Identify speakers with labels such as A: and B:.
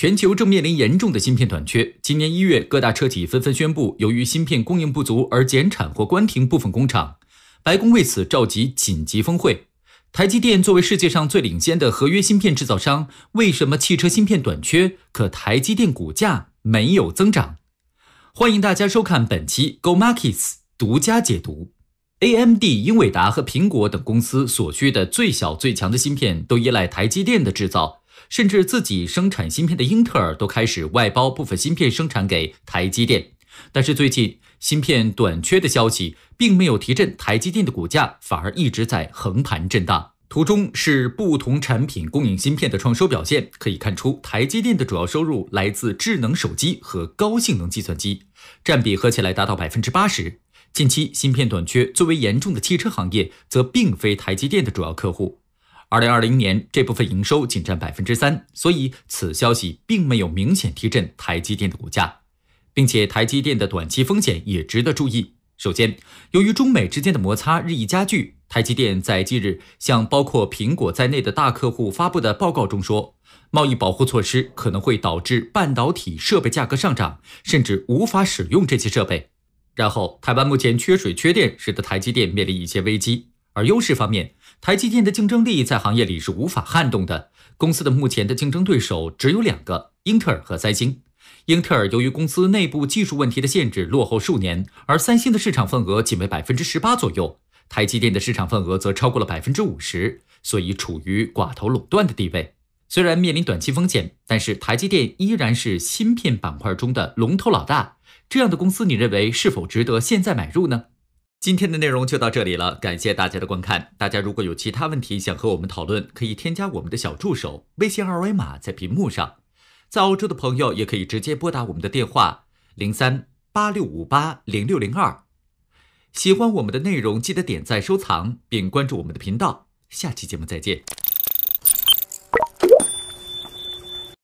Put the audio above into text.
A: 全球正面临严重的芯片短缺。今年1月，各大车企纷纷宣布，由于芯片供应不足而减产或关停部分工厂。白宫为此召集紧急峰会。台积电作为世界上最领先的合约芯片制造商，为什么汽车芯片短缺，可台积电股价没有增长？欢迎大家收看本期 Go Markets 独家解读。AMD、英伟达和苹果等公司所需的最小最强的芯片都依赖台积电的制造，甚至自己生产芯片的英特尔都开始外包部分芯片生产给台积电。但是最近芯片短缺的消息并没有提振台积电的股价，反而一直在横盘震荡。图中是不同产品供应芯片的创收表现，可以看出台积电的主要收入来自智能手机和高性能计算机，占比合起来达到 80%。近期芯片短缺最为严重的汽车行业则并非台积电的主要客户。2020年这部分营收仅占 3%， 所以此消息并没有明显提振台积电的股价。并且台积电的短期风险也值得注意。首先，由于中美之间的摩擦日益加剧，台积电在近日向包括苹果在内的大客户发布的报告中说，贸易保护措施可能会导致半导体设备价格上涨，甚至无法使用这些设备。然后，台湾目前缺水缺电，使得台积电面临一些危机。而优势方面，台积电的竞争力在行业里是无法撼动的。公司的目前的竞争对手只有2个，英特尔和三星。英特尔由于公司内部技术问题的限制落后数年，而三星的市场份额仅为 18% 左右，台积电的市场份额则超过了 50%， 所以处于寡头垄断的地位。虽然面临短期风险，但是台积电依然是芯片板块中的龙头老大。这样的公司你认为是否值得现在买入呢？今天的内容就到这里了，感谢大家的观看。大家如果有其他问题想和我们讨论，可以添加我们的小助手，微信二维码在屏幕上。在澳洲的朋友也可以直接拨打我们的电话03-8658-0602。喜欢我们的内容，记得点赞收藏并关注我们的频道。下期节目再见。